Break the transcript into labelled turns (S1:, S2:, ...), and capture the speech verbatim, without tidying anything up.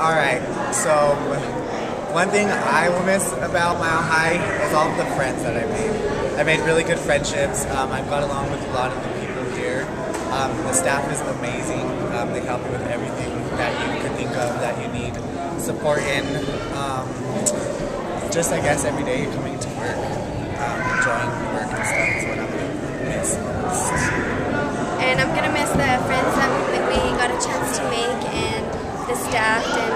S1: Alright, so one thing I will miss about Mile High is all of the friends that I made. I made really good friendships. Um, I've got along with a lot of the people here. Um, the staff is amazing. Um, they help you with everything that you could think of that you need support in. Um, just, I guess, every day you're coming to work, um, enjoying work and stuff is what I'm going to miss most.
S2: And I'm going to miss the friends that we got a chance to make and the staff and